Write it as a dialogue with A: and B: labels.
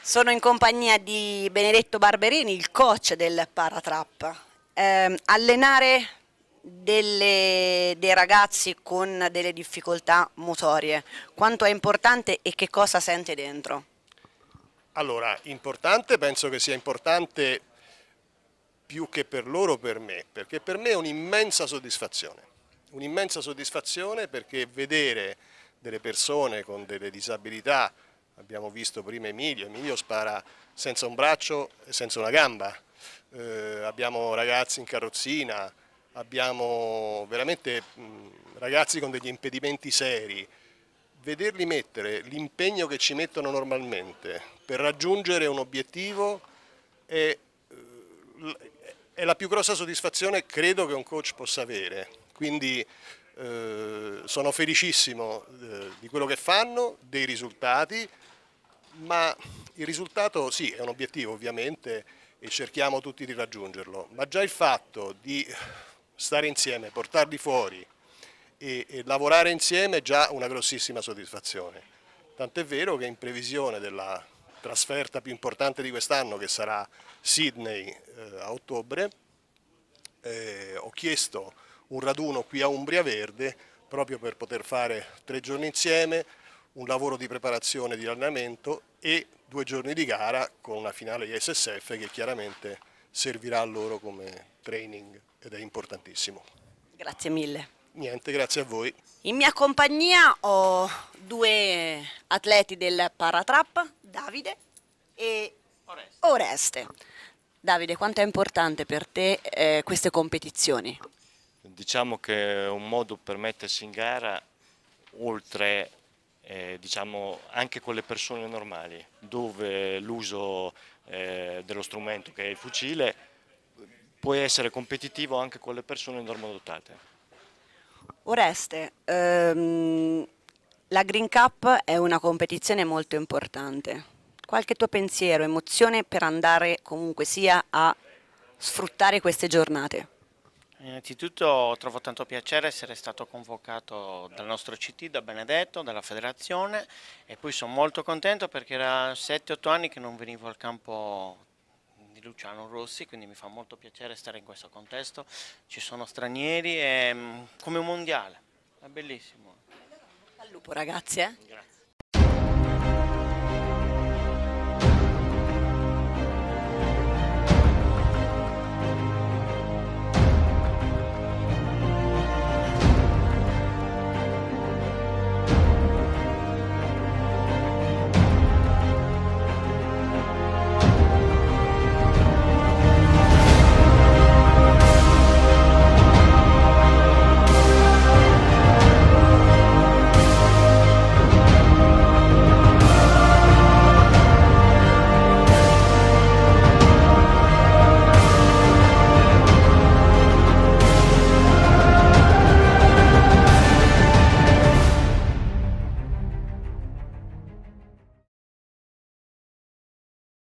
A: Sono in compagnia di Benedetto Barberini, il coach del Paratrap. Allenare dei ragazzi con delle difficoltà motorie, quanto è importante e che cosa sente dentro?
B: Allora, importante, penso che sia importante più che per loro, per me, perché per me è un'immensa soddisfazione perché vedere delle persone con delle disabilità, abbiamo visto prima Emilio spara senza un braccio e senza una gamba, abbiamo ragazzi in carrozzina, abbiamo veramente ragazzi con degli impedimenti seri. Vederli mettere l'impegno che ci mettono normalmente per raggiungere un obiettivo è, è la più grossa soddisfazione credo che un coach possa avere. Quindi sono felicissimo di quello che fanno, dei risultati, ma il risultato sì, è un obiettivo ovviamente e cerchiamo tutti di raggiungerlo, ma già il fatto di stare insieme, portarli fuori e lavorare insieme è già una grossissima soddisfazione. Tant'è vero che in previsione della trasferta più importante di quest'anno, che sarà Sydney a ottobre, ho chiesto un raduno qui a Umbria Verde proprio per poter fare 3 giorni insieme, un lavoro di preparazione di allenamento e 2 giorni di gara con una finale di SSF che chiaramente servirà a loro come training ed è importantissimo.
A: Grazie mille.
B: Niente, grazie a voi.
A: In mia compagnia ho due atleti del Paratrap, Davide e Oreste. Davide, quanto è importante per te queste competizioni?
C: Diciamo che è un modo per mettersi in gara oltre diciamo, anche con le persone normali, dove l'uso dello strumento che è il fucile può essere competitivo anche con le persone normodotate.
A: Oreste, la Green Cup è una competizione molto importante. Qualche tuo pensiero, emozione per andare comunque sia a sfruttare queste giornate?
D: Innanzitutto trovo tanto piacere essere stato convocato dal nostro CT, da Benedetto, dalla federazione e poi sono molto contento perché era 7-8 anni che non venivo al campo di Luciano Rossi, quindi mi fa molto piacere stare in questo contesto, ci sono stranieri, è come un mondiale, è bellissimo.
A: Al lupo ragazzi, eh?
D: Grazie.